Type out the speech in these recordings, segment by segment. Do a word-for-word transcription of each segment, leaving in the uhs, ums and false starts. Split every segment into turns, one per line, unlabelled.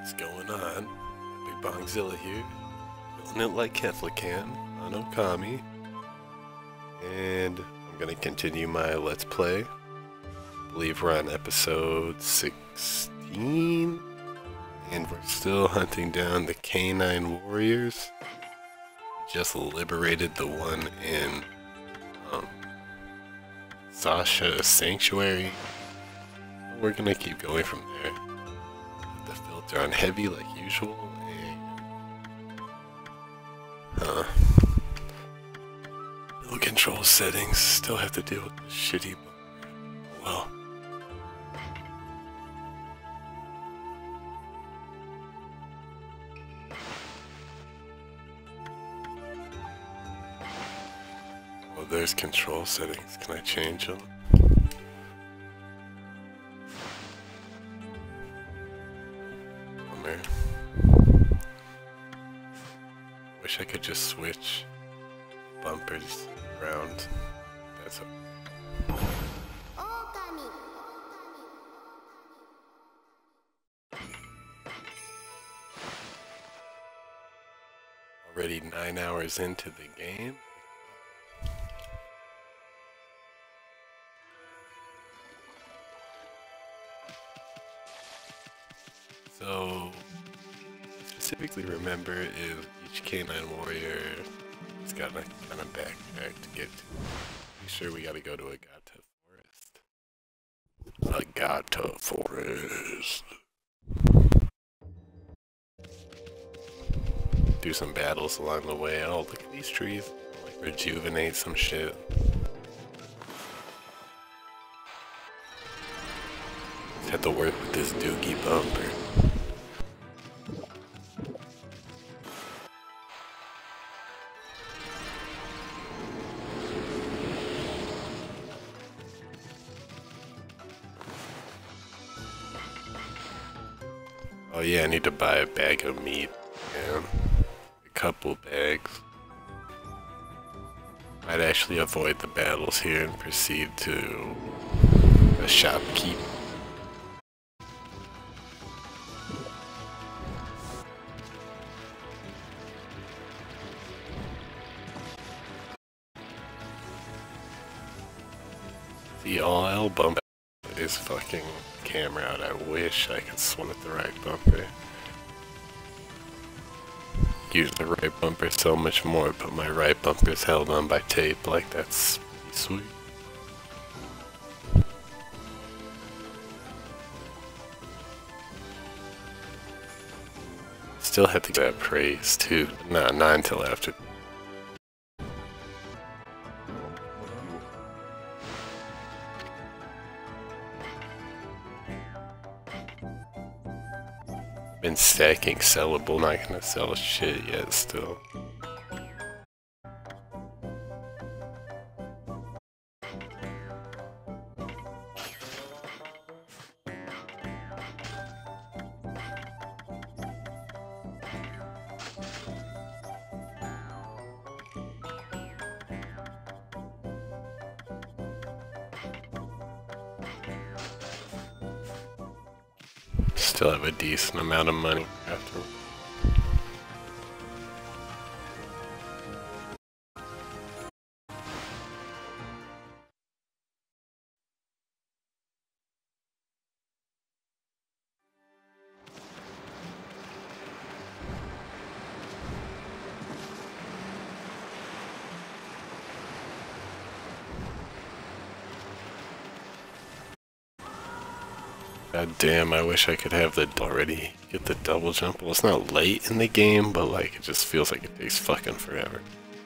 What's going on? EpicBongZilla here, building it like Kefla can on Okami, and I'm gonna continue my Let's Play. I believe we're on episode sixteen, and we're still hunting down the Canine Warriors. Just liberated the one in um, Sasha Sanctuary. We're gonna keep going from there. The filter on heavy like usual, and huh. No control settings. Still have to deal with this shitty bumper. Well. Oh, there's control settings. Can I change them? Wish I could just switch bumpers around. That's a
Okami.
Already nine hours into the game. So specifically remember if each canine warrior has got a kind of backpack to get to. Be sure we gotta go to Agata Forest. Agata Forest. Do some battles along the way. Oh, look at these trees. Like rejuvenate some shit. Just have to work with this doogie bumper. Oh yeah, I need to buy a bag of meat and a couple bags. Might actually avoid the battles here and proceed to a shopkeep. The all L bump is fucking camera out. I wish I could swim with the right bumper. Use the right bumper so much more, but my right bumper is held on by tape. Like, that's sweet. Still have to get that praise too. Nah, not until after. Been stacking sellable, not gonna sell shit yet still. Still have a decent amount of money after. God damn, I wish I could have the already get the double jump. Well, it's not late in the game, but like it just feels like it takes fucking forever.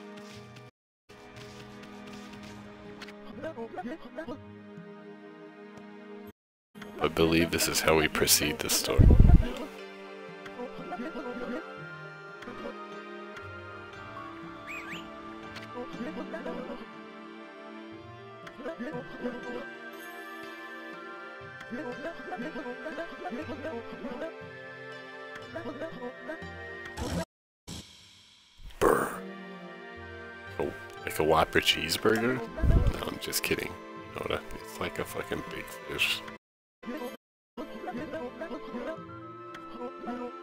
I believe this is how we proceed the story. Brr. Oh, like a Whopper cheeseburger? No, I'm just kidding. You know what I, it's like a fucking big fish.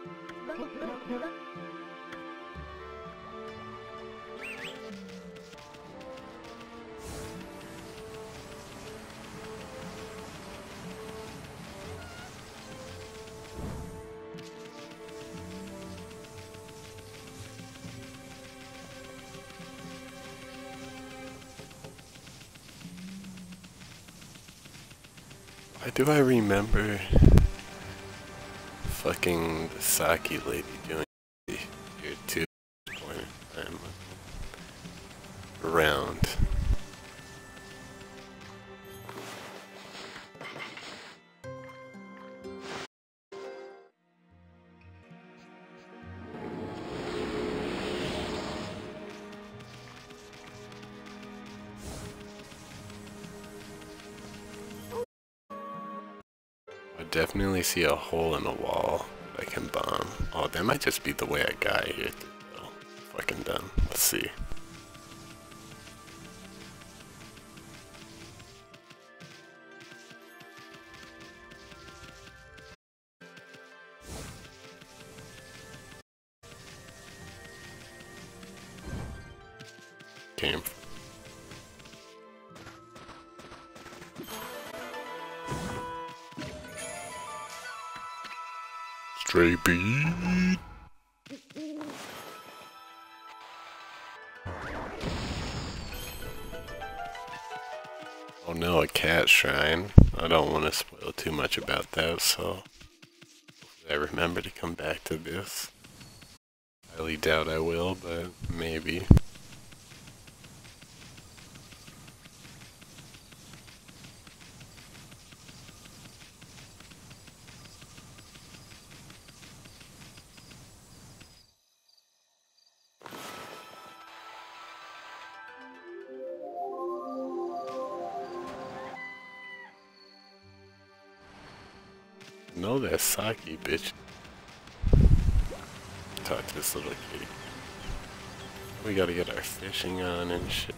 Why do I remember fucking the Saki lady doing it here too? Point in time around. I definitely see a hole in the wall that I can bomb. Oh, that might just be the way I got here. Though. Fucking done. Let's see. Came. Stray beat. Oh no, a cat shrine. I don't want to spoil too much about that, so I remember to come back to this. Highly doubt I will, but maybe. No, that's Saki, bitch. Talk to this little kitty. We gotta get our fishing on and shit.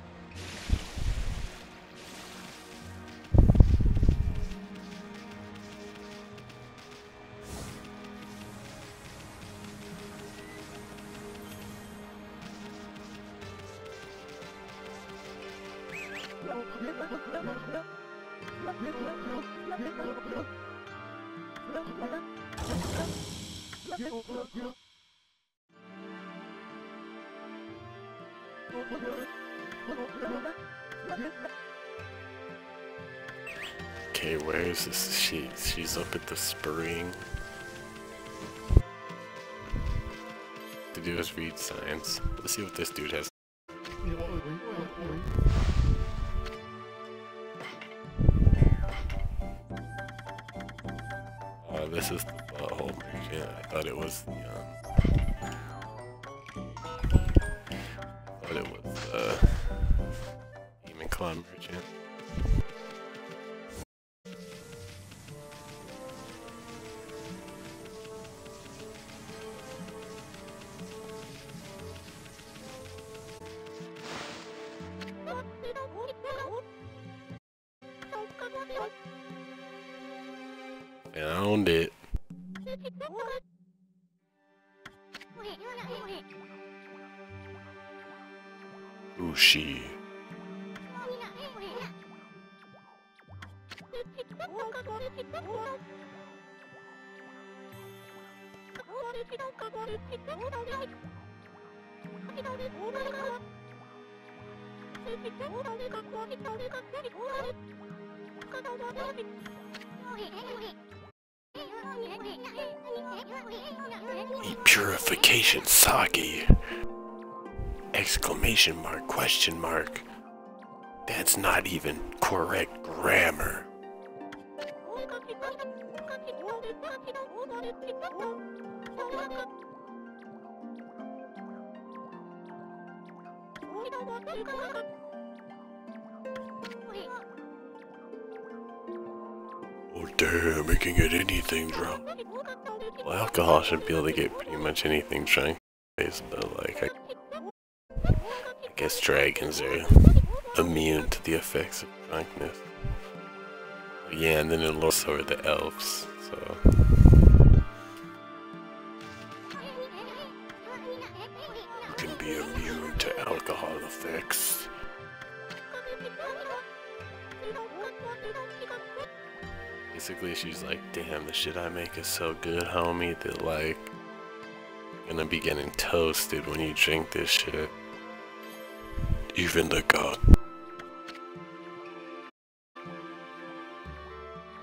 Okay, where is this? She, she's up at the spring. To do is read signs. Let's see what this dude has. Oh, this is the butthole merchant. I thought it was the, um... I thought it was the... Demon Claw merchant. Found it. Ushi. A purification Saki. Exclamation mark, question mark. That's not even correct grammar. Oh damn, I can get anything drunk. Well, alcohol should be able to get pretty much anything drunk, but like, I, I guess dragons are immune to the effects of drunkenness. Yeah, and then it'll also are the elves, so. You can be immune to alcohol effects. Basically, she's like, damn, the shit I make is so good, homie, that like, you're gonna be getting toasted when you drink this shit. Even the god.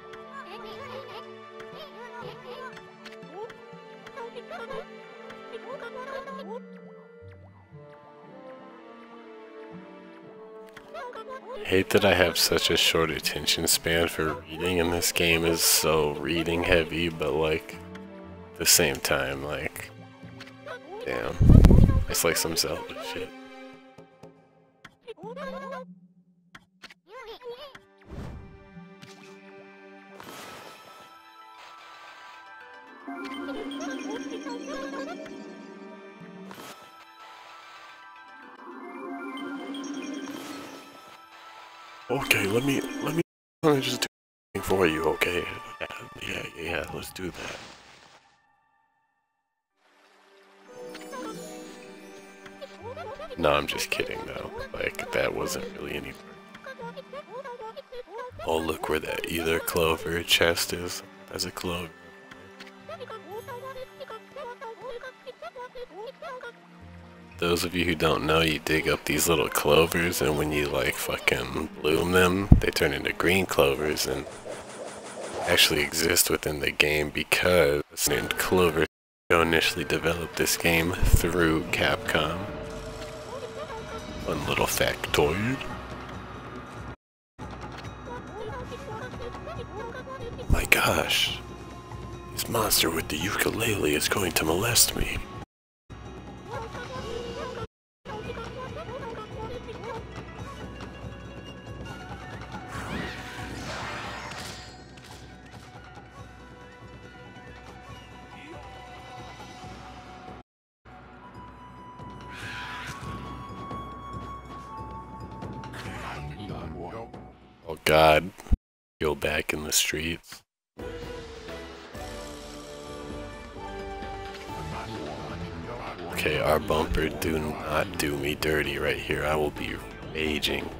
I hate that I have such a short attention span for reading, and this game is so reading heavy, but like, at the same time, like, damn, it's like some Zelda shit. Okay, let me, let me, let me just do something for you, okay? Yeah, yeah, yeah, let's do that. No, I'm just kidding though, like, that wasn't really any... Oh, look where that either clover chest is. There's a clover. Those of you who don't know, you dig up these little clovers, and when you like fucking bloom them, they turn into green clovers and actually exist within the game because named Clover initially developed this game through Capcom. One little factoid. My gosh, this monster with the ukulele is going to molest me. Oh God, go back in the streets. Okay, our bumper, do not do me dirty right here. I will be raging.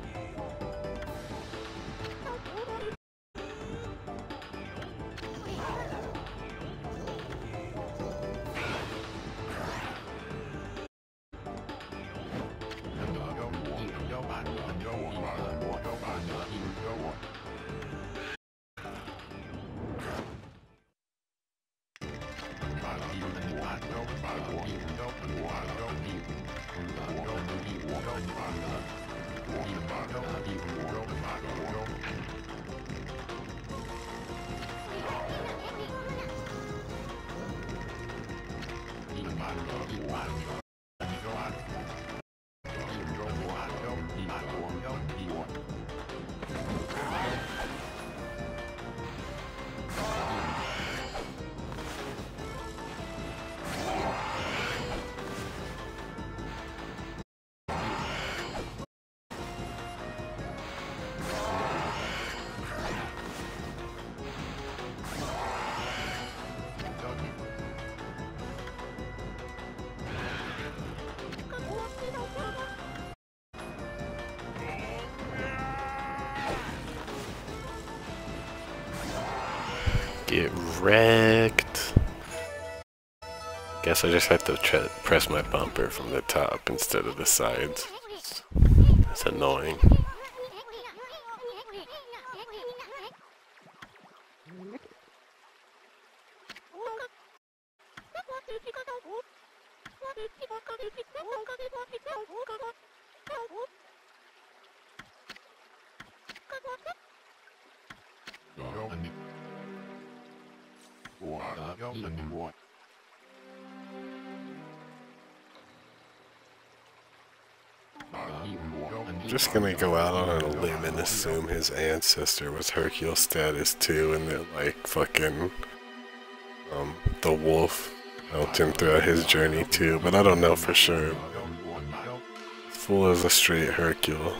Get wrecked. Guess I just have to try press my bumper from the top instead of the sides. It's annoying. I'm just gonna go out on a limb and assume his ancestor was Hercule status too, and that like fucking um the wolf helped him throughout his journey too, but I don't know for sure. Fool is a straight Hercule.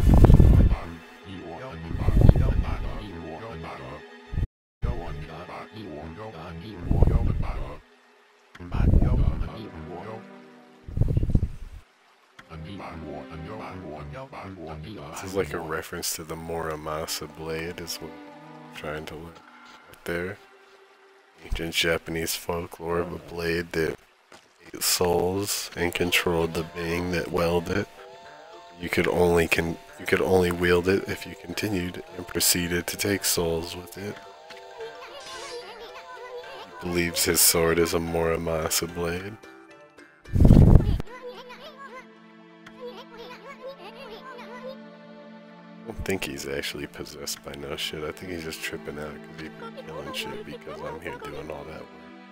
This is like a reference to the Muramasa blade is what I'm trying to look right there. Ancient Japanese folklore of a blade that ate souls and controlled the being that wielded it. You could only can you could only wield it if you continued and proceeded to take souls with it. He believes his sword is a Muramasa blade. don't think he's actually possessed by no shit. I think he's just tripping out because he's killing shit because I'm here doing all that work.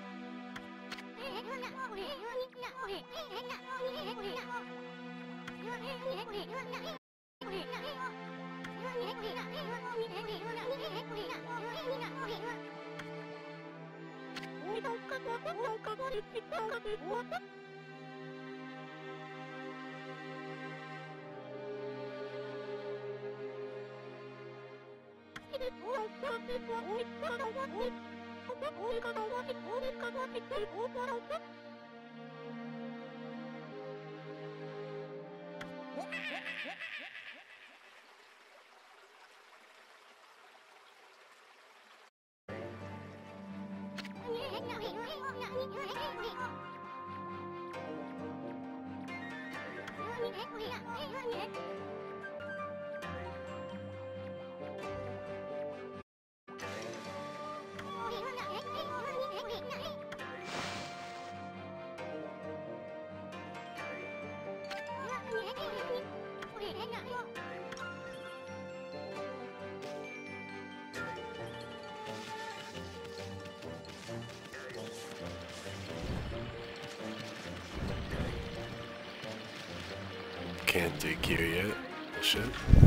Can't do gear yet. Bullshit.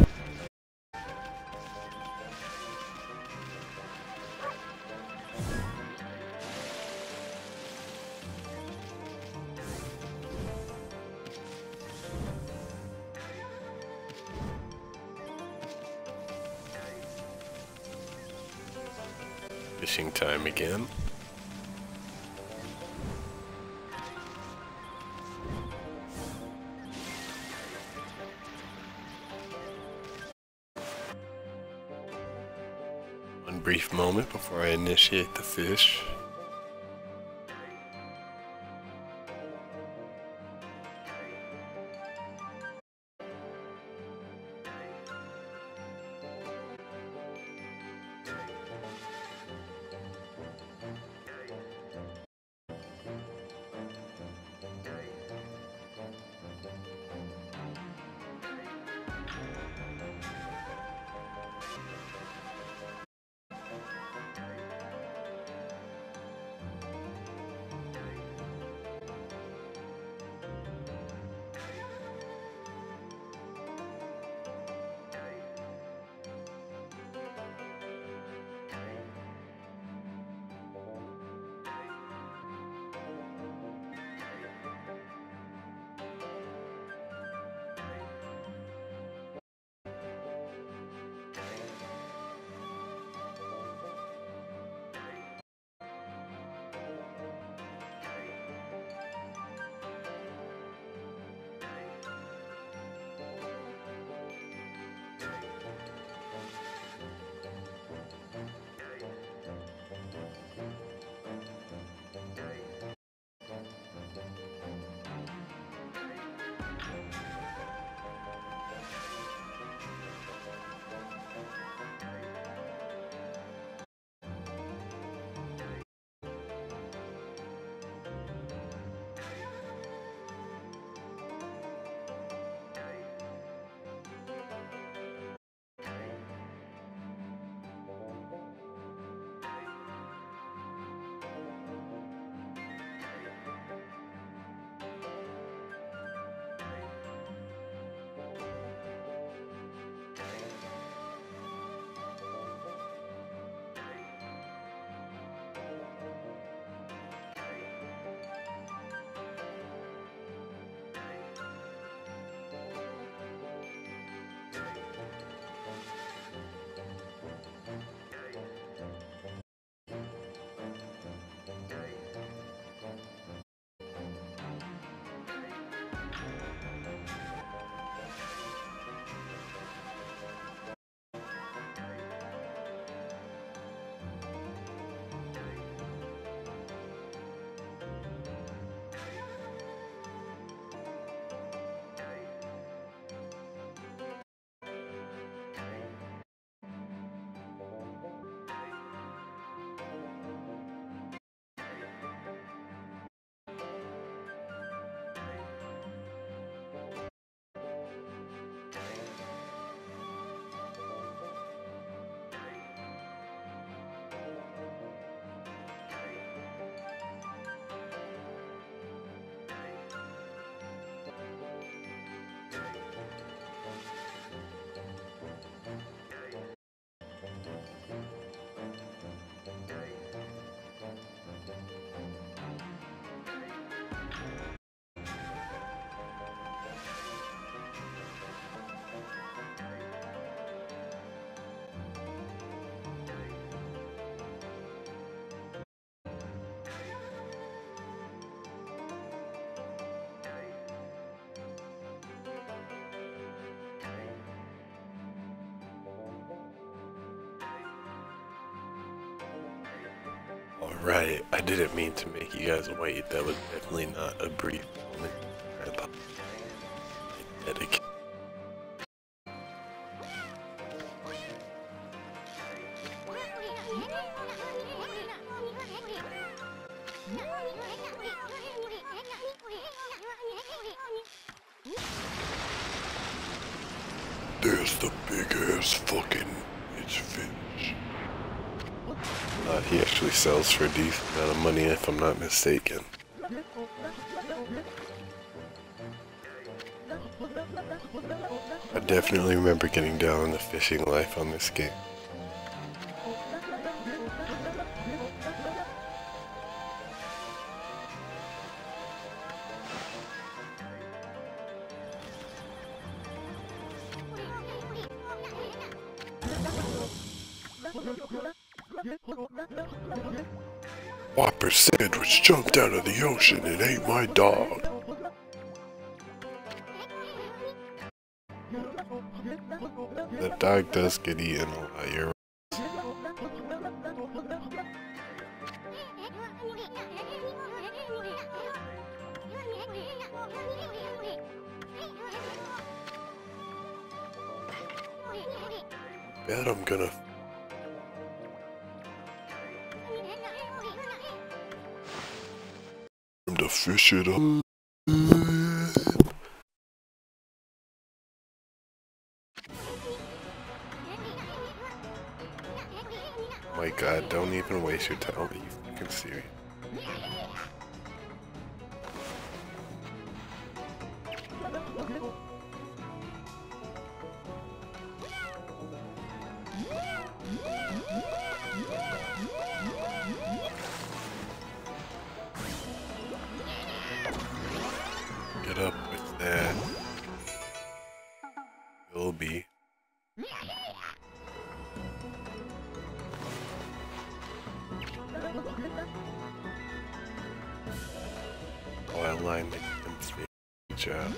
Fishing time again. One brief moment before I initiate the fish. Right, I didn't mean to make you guys wait. That was definitely not a brief moment. I apologize. Dedication. There's the big ass fucking bitch fish. Uh, he actually sells for a decent amount of money if I'm not mistaken. I definitely remember getting down on the fishing life on this game. Whopper sandwich jumped out of the ocean and ate my dog. The dog does get eaten a lot, you're right. Bet I'm gonna to fish it up. My god, don't even waste your time. Are you fucking serious? Get up with that. Will be. Oh, I lined them three. Good job.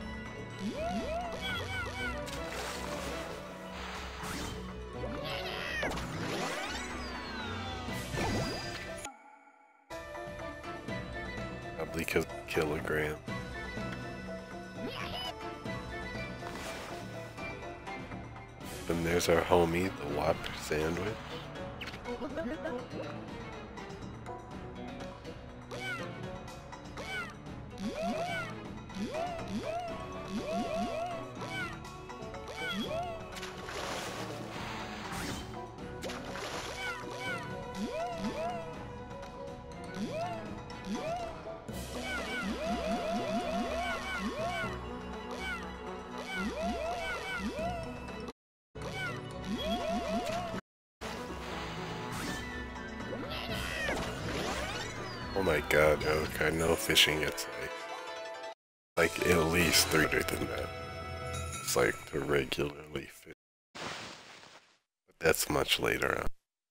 Probably because of the kilogram. And there's our homie, the Whopper sandwich. Oh my god, Oak, I know fishing gets like, like at least three hundred than that. It's like to regularly fish. But that's much later on.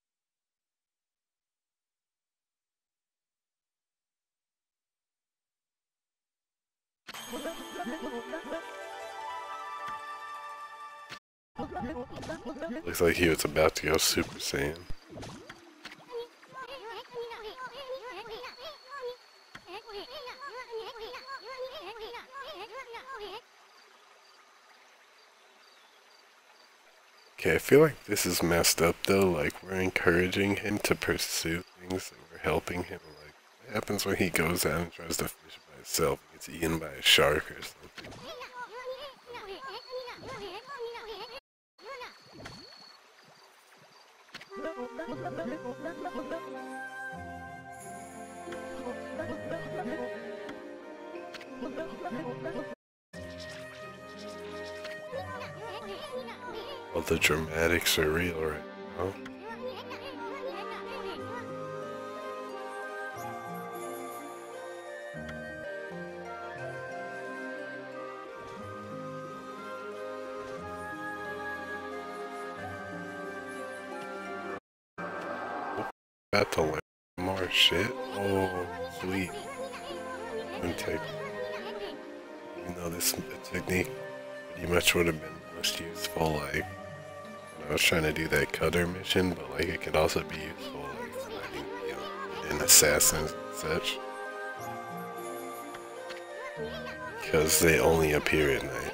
Looks like he was about to go Super Saiyan. Okay, I feel like this is messed up though, like we're encouraging him to pursue things and we're helping him. Like, what happens when he goes out and tries to fish by himself and gets eaten by a shark or something? Well, the dramatics are real right now. About to learn more shit. Oh, sweet. One technique. Even though this technique pretty much would have been most useful, like when I was trying to do that cutter mission, but like it could also be useful like finding the and assassins and such. Because they only appear at night.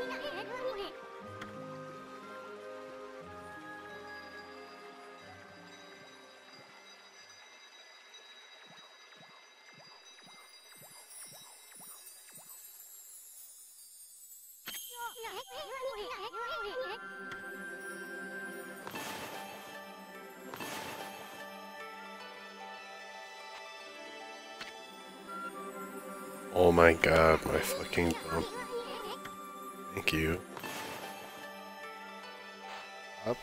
Oh my god, my fucking bump. Thank you. Wop.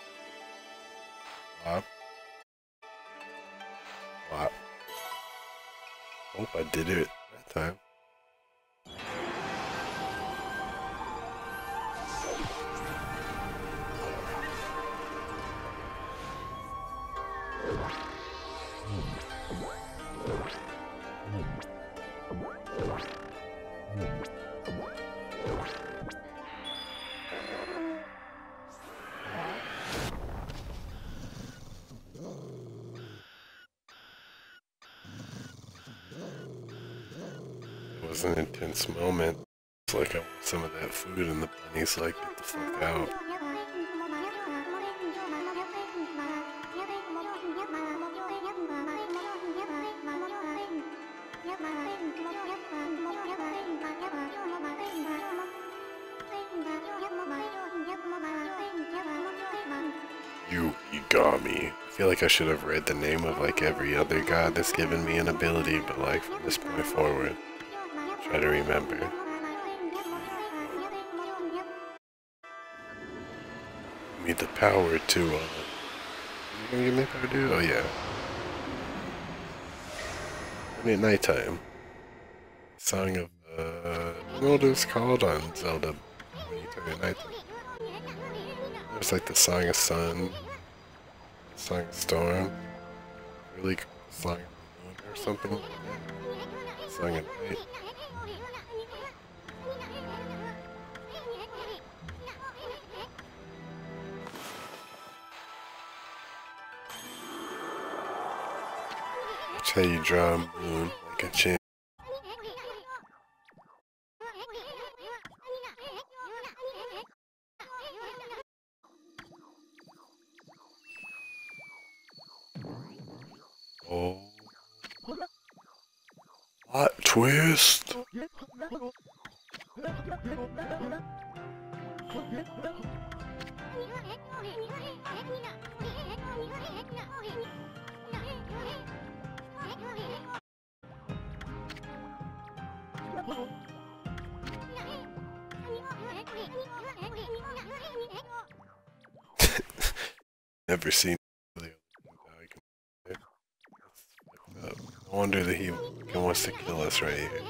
Wop. Wop. Hope I did it that time. It was an intense moment. It's like I want some of that food and the bunny's like, get the fuck out. You Okami. I feel like I should have read the name of like every other god that's given me an ability, but like from this point forward, try to remember. Give me the power to, uh... You gonna give me power to do? Oh yeah. I mean, nighttime. Song of, uh... I don't know what it's called on Zelda when you turn it nighttime. There's like the Song of Sun, Song of Storm, really cool Song of Moon or something like that. Song of Night. That's how you draw a moon, like a chin. Oh. What twist? Never seen the no wonder that he wants to kill us right here.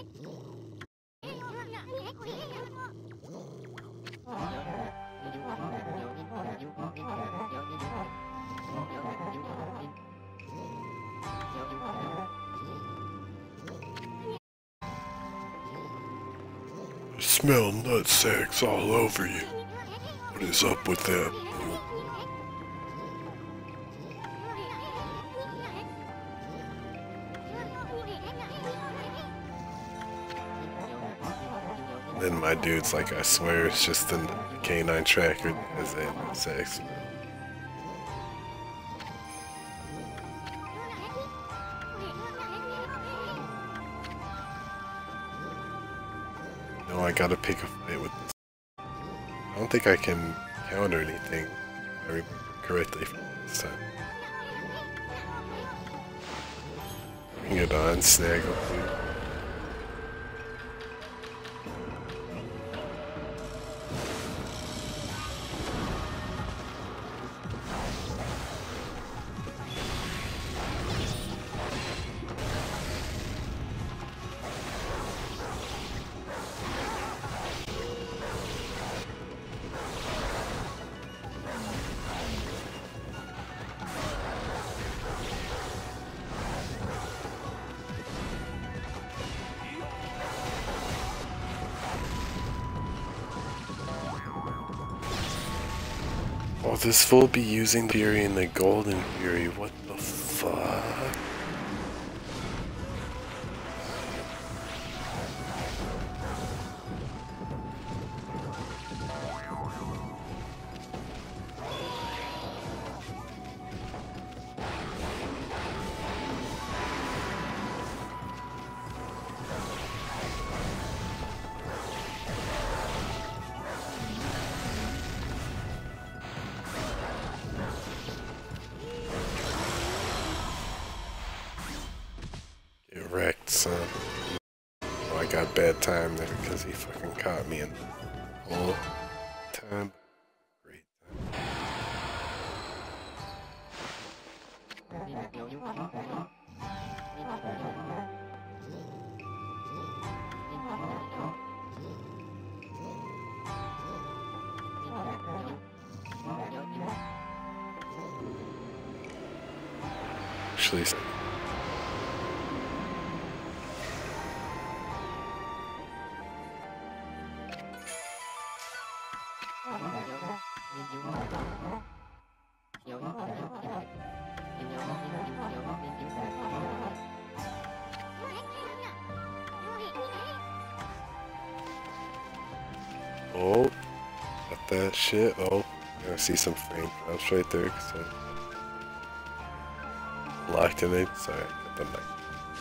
I smell nut sacks all over you. What is up with that? Then my dude's like, I swear it's just the canine tracker that has that sex. No, I gotta pick a fight with this. I don't think I can counter anything, if I remember correctly from this time. Bring it on, Snaggle, please. Oh, this fool be using Fury and the Golden Fury, what the fuck? Get wrecked, son. Oh, I got bad time there because he fucking caught me in the whole time. Great time. Actually, oh, got that shit. Oh, I see some frame drops right there because I locked in it. Sorry, I got the mic.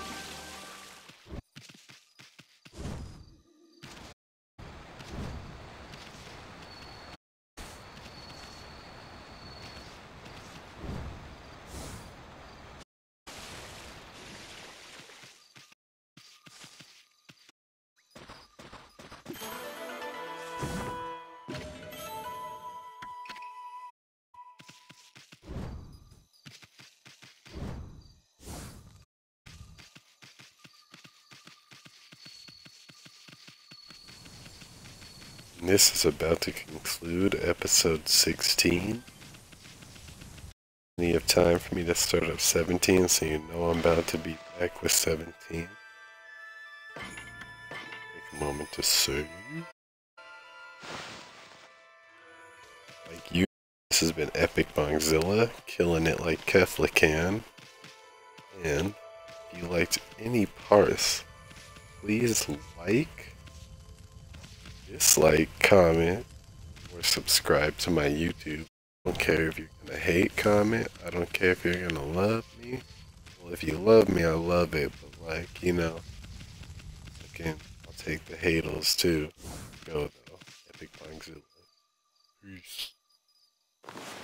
This is about to conclude episode sixteen. Plenty of time for me to start up seventeen, so you know I'm about to be back with seventeen. Take a moment to save. Like you, this has been EpicBongZilla, killing it like Kefla can. And if you liked any parts, please like, dislike, comment, or subscribe to my YouTube. I don't care if you're gonna hate, comment. I don't care if you're gonna love me. Well, if you love me, I love it. But like, you know, again, I'll take the haters too. Go though. EpicBongZilla. Peace.